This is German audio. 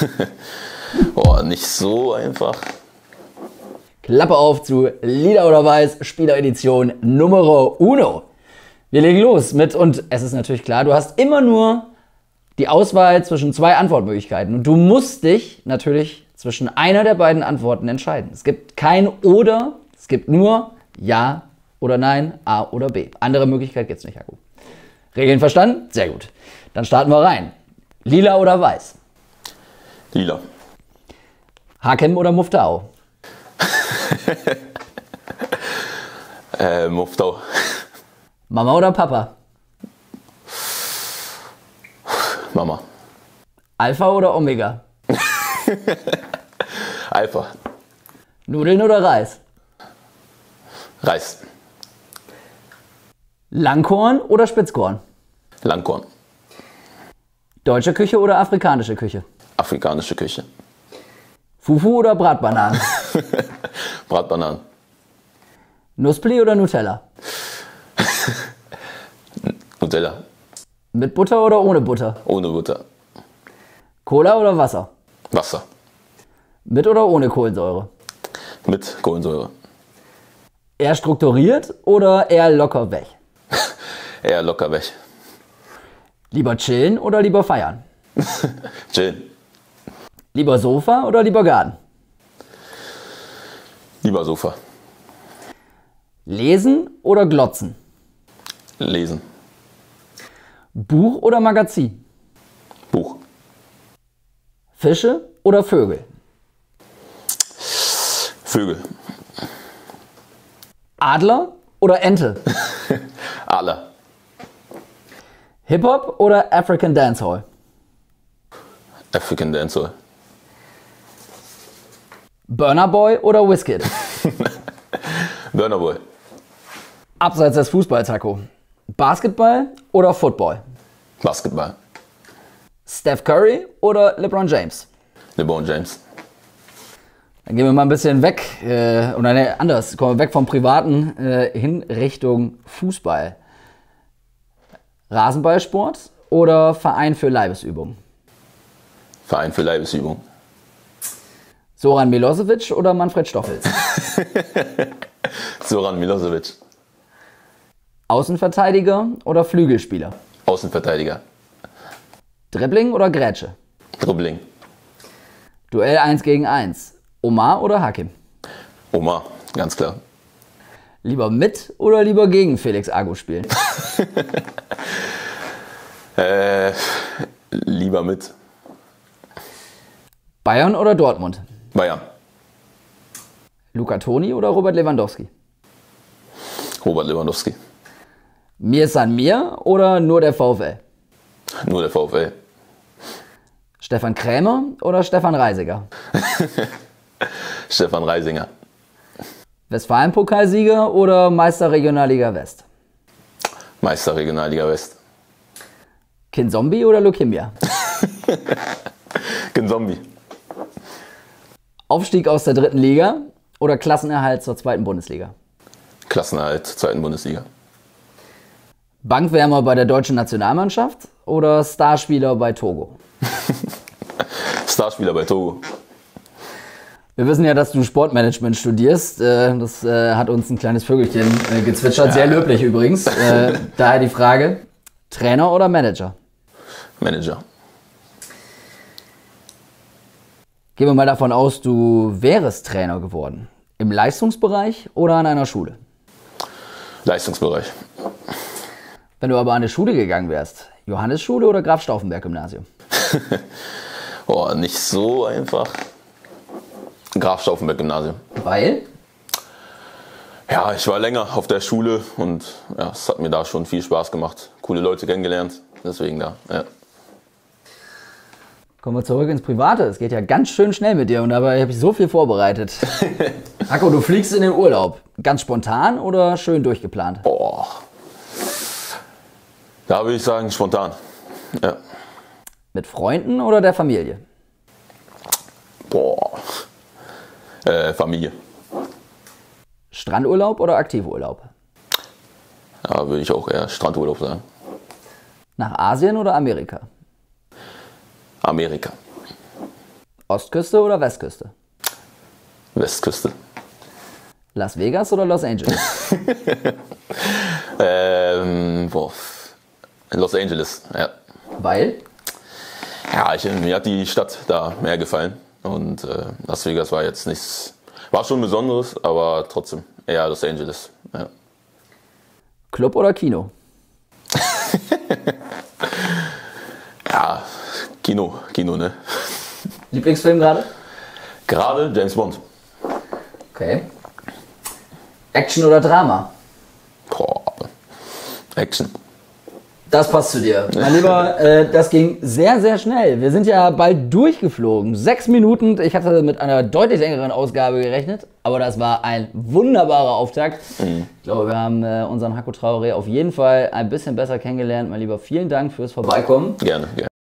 Oh, nicht so einfach. Klappe auf zu Lila oder Weiß, Spieleredition Numero Uno. Wir legen los mit, und es ist natürlich klar, du hast immer nur die Auswahl zwischen zwei Antwortmöglichkeiten. Und du musst dich natürlich zwischen einer der beiden Antworten entscheiden. Es gibt kein Oder, es gibt nur Ja oder Nein, A oder B. Andere Möglichkeit gibt es nicht, Akku. Regeln verstanden? Sehr gut. Dann starten wir rein. Lila oder Weiß? Lila. Hakem oder Muftau? Muftau. Mama oder Papa? Mama. Alpha oder Omega? Alpha. Nudeln oder Reis? Reis. Langkorn oder Spitzkorn? Langkorn. Deutsche Küche oder afrikanische Küche? Afrikanische Küche. Fufu oder Bratbananen? Bratbananen. Nuspli oder Nutella? Nutella. Mit Butter oder ohne Butter? Ohne Butter. Cola oder Wasser? Wasser. Mit oder ohne Kohlensäure? Mit Kohlensäure. Eher strukturiert oder eher locker weg? Eher locker weg. Lieber chillen oder lieber feiern? Chillen. Lieber Sofa oder lieber Garten? Lieber Sofa. Lesen oder glotzen? Lesen. Buch oder Magazin? Buch. Fische oder Vögel? Vögel. Adler oder Ente? Adler. Hip-Hop oder African Dancehall? African Dancehall. Burna Boy oder Wizkid? Burna Boy. Abseits des Fußballs, Hacko. Basketball oder Football? Basketball. Steph Curry oder LeBron James? LeBron James. Dann gehen wir mal ein bisschen weg, oder ne, anders, kommen wir weg vom Privaten hin Richtung Fußball. Rasenballsport oder Verein für Leibesübung? Verein für Leibesübung. Zoran Milosevic oder Manfred Stoffels? Zoran Milosevic. Außenverteidiger oder Flügelspieler? Außenverteidiger. Dribbling oder Grätsche? Dribbling. Duell 1 gegen 1. Omar oder Hakim? Omar, ganz klar. Lieber mit oder lieber gegen Felix Agu spielen? Lieber mit. Bayern oder Dortmund? Bayern. Luca Toni oder Robert Lewandowski? Robert Lewandowski. Mir san mir oder nur der VfL? Nur der VfL. Stefan Krämer oder Stefan Reisiger? Stefan Reisinger. Westfalen-Pokalsieger oder Meister Regionalliga West? Meister Regionalliga West. Kinzombie oder Leukämia? Zombie. Aufstieg aus der 3. Liga oder Klassenerhalt zur 2. Bundesliga? Klassenerhalt, 2. Bundesliga. Bankwärmer bei der deutschen Nationalmannschaft oder Starspieler bei Togo? Starspieler bei Togo. Wir wissen ja, dass du Sportmanagement studierst. Das hat uns ein kleines Vögelchen gezwitschert. Sehr löblich übrigens. Daher die Frage, Trainer oder Manager? Manager. Gehen wir mal davon aus, du wärest Trainer geworden. Im Leistungsbereich oder an einer Schule? Leistungsbereich. Wenn du aber an eine Schule gegangen wärst, Johannesschule oder Graf-Stauffenberg-Gymnasium? Oh, nicht so einfach. Graf Stauffenberg-Gymnasium. Weil? Ja, ich war länger auf der Schule und ja, es hat mir da schon viel Spaß gemacht. Coole Leute kennengelernt, deswegen da, ja. Kommen wir zurück ins Private. Es geht ja ganz schön schnell mit dir und dabei habe ich so viel vorbereitet. Akko, du fliegst in den Urlaub. Ganz spontan oder schön durchgeplant? Boah. Da würde ich sagen, spontan. Ja. Mit Freunden oder der Familie? Boah. Familie. Strandurlaub oder Aktivurlaub? Ja, würde ich auch eher Strandurlaub sagen. Nach Asien oder Amerika? Amerika. Ostküste oder Westküste? Westküste. Las Vegas oder Los Angeles? Los Angeles, ja. Weil? Ja, mir hat die Stadt da mehr gefallen. Und Las Vegas war jetzt nichts, war schon Besonderes, aber trotzdem eher Los Angeles. Ja. Club oder Kino? Ja, Kino, ne? Lieblingsfilm gerade? Gerade James Bond. Okay. Action oder Drama? Boah, Action. Das passt zu dir. Mein Lieber, das ging sehr, sehr schnell. Wir sind ja bald durchgeflogen. 6 Minuten. Ich hatte mit einer deutlich längeren Ausgabe gerechnet, aber das war ein wunderbarer Auftakt. Ich glaube, wir haben unseren Haku Traoré auf jeden Fall ein bisschen besser kennengelernt. Mein Lieber, vielen Dank fürs Vorbeikommen. Gerne.